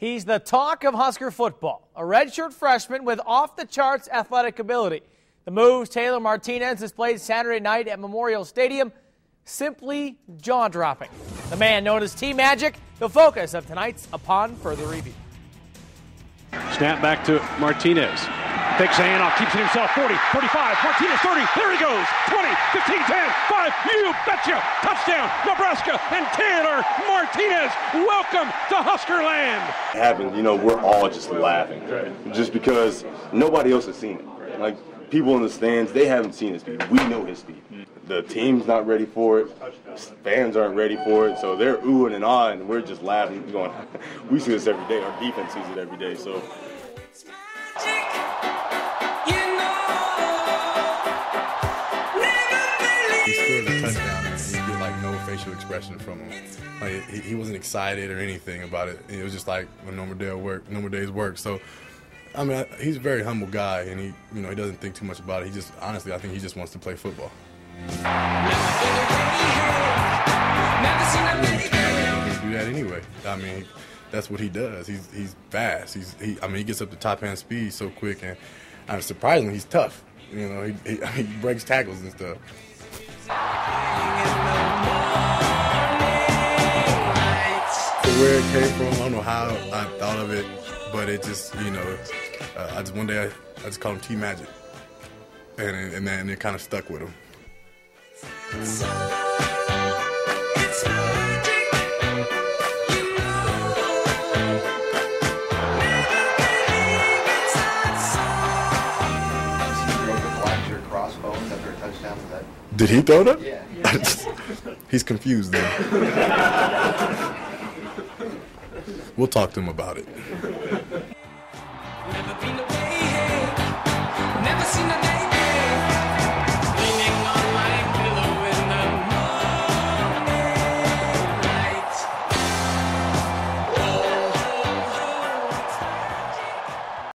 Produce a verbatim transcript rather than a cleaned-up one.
He's the talk of Husker football, a redshirt freshman with off-the-charts athletic ability. The moves Taylor Martinez displayed Saturday night at Memorial Stadium, simply jaw-dropping. The man known as T-Magic, the focus of tonight's Upon Further Review. Snap back to Martinez. Takes a handoff, keeps it himself, forty, thirty-five, Martinez thirty, there he goes, twenty, fifteen, ten, five, you betcha, touchdown, Nebraska, and Taylor Martinez, welcome to Husker land. It happened, you know, we're all just laughing, just because nobody else has seen it. Like, people in the stands, they haven't seen his speed. We know his speed. The team's not ready for it, fans aren't ready for it, so they're oohing and ahhing, and we're just laughing, going, we see this every day, our defense sees it every day, so. He scored a touchdown and you get like no facial expression from him. Like he, he wasn't excited or anything about it. It was just like a normal day of work, normal day's work. So, I mean, I, he's a very humble guy, and he, you know, he doesn't think too much about it. He just, honestly, I think he just wants to play football. He can do that anyway. I mean, that's what he does. He's he's fast. He's he. I mean, he gets up to top hand speed so quick, and I mean, surprisingly, he's tough. You know, he, he, I mean, he breaks tackles and stuff. Where it came from, I don't know how I thought of it, but it just, you know, uh, I just one day I, I just called him T-Magic, and and then it kind of stuck with him. Did he throw that? Yeah. yeah. He's confused then. We'll talk to him about it. Never been away, never seen a day.